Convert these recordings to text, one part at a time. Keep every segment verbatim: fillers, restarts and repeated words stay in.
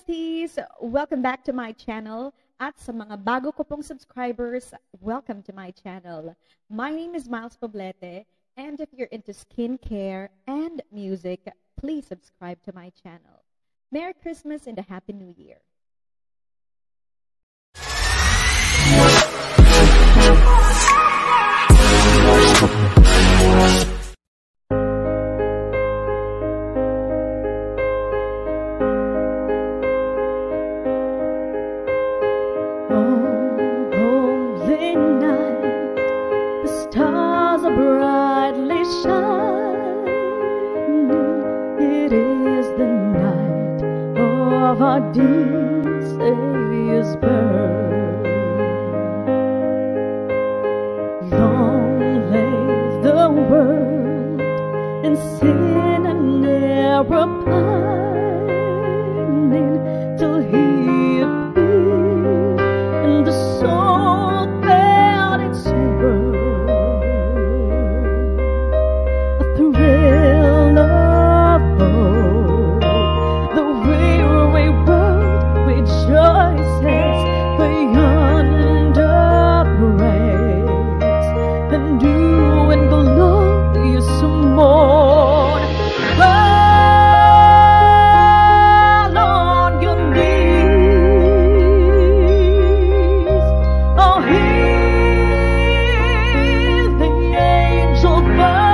besties! Welcome back to my channel. At sa mga bago ko pong subscribers, welcome to my channel. My name is Miles Poblete, and if you're into skincare and music, please subscribe to my channel. Merry Christmas and a Happy New Year! Stars are brightly shining. It is the night of our dear Savior's birth. Long lay the world in sin and error pining, till He appeared and the soul felt its worth. Thrill of hope, the weary world rejoices, yonder breaks the new and glorious morn. Fall on your knees, oh, hear the angel voice.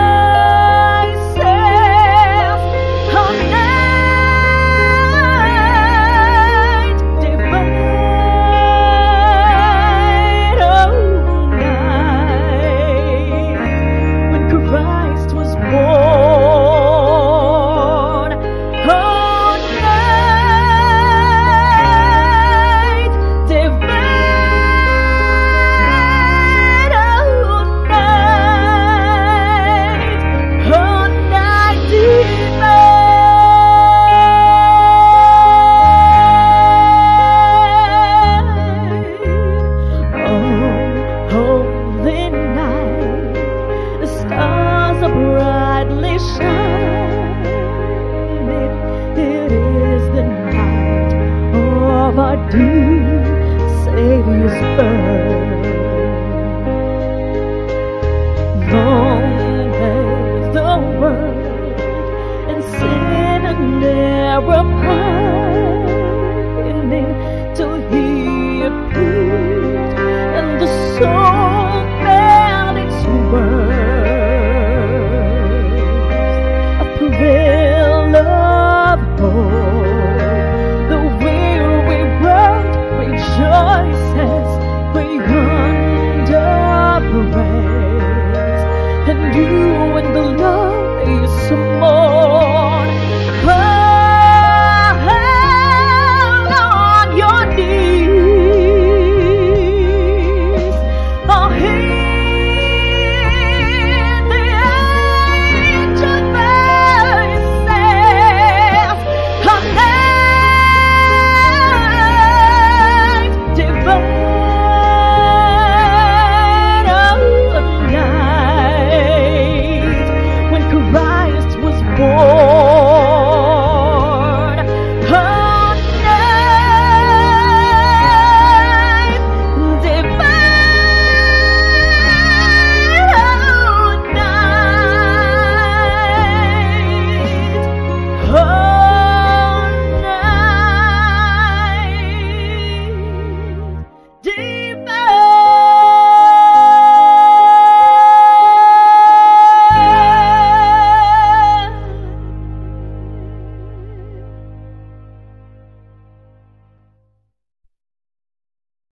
Brightly shining, it is the night of our dear